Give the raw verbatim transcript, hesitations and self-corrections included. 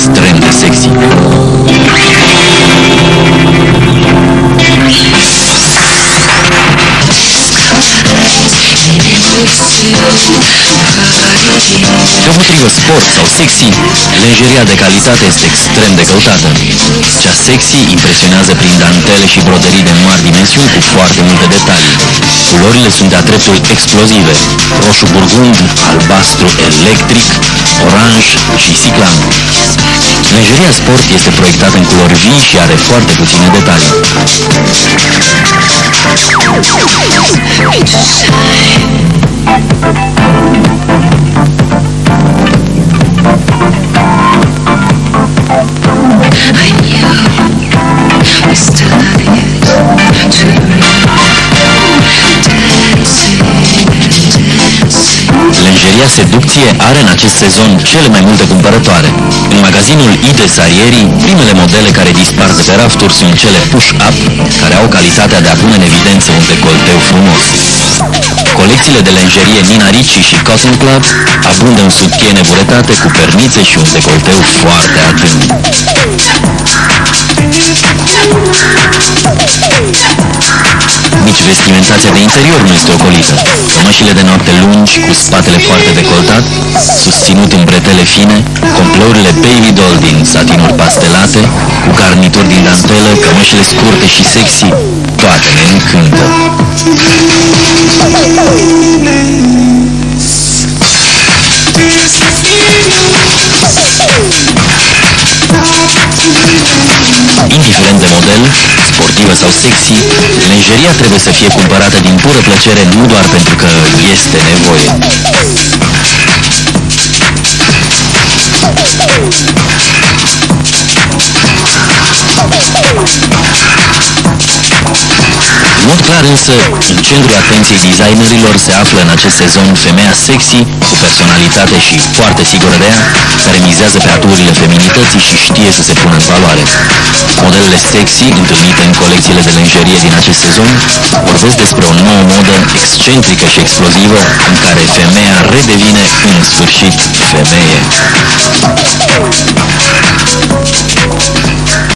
extrem de sexy. Deopotrivă sport sau sexy, lenjeria de calitate este extrem de căutată. Cea sexy impresionează prin dantele și broderii de mari dimensiuni cu foarte multe detalii. Culorile sunt de-a dreptul explozive: roșu burgund, albastru electric, oranj și siclan. Lenjeria sport este proiectată în culori vii și are foarte puține detalii. Lenjeria seducție are în acest sezon cele mai multe cumpărătoare. În magazinul I de Sarieri, primele modele care dispar de pe rafturi sunt cele push-up, care au calitatea de a pune în evidență un decolteu frumos. Colecțiile de lenjerie Nina Ricci și Cotton Club abundă în sutiene buretate cu pernițe și un decolteu foarte adânc. Nici vestimentația de interior nu este ocolită. Cămășile de noapte lungi, cu spatele foarte decoltat, susținut în bretele fine, complourile baby doll din satinuri pastelate, cu garnituri din dantelă, cămășile scurte și sexy, toate ne încântă. Indiferent de model, sportivă sau sexy, lenjeria trebuie să fie cumpărată din pură plăcere, nu doar pentru că este nevoie. În mod clar însă, în centrul atenției designerilor se află în acest sezon femeia sexy, cu personalitate și foarte sigură de ea, care mizează pe aturile feminității și știe să se pună în valoare. Modelele sexy, întâlnite în colecțiile de lenjerie din acest sezon, vorbesc despre o nouă modă excentrică și explozivă, în care femeia redevine în sfârșit femeie.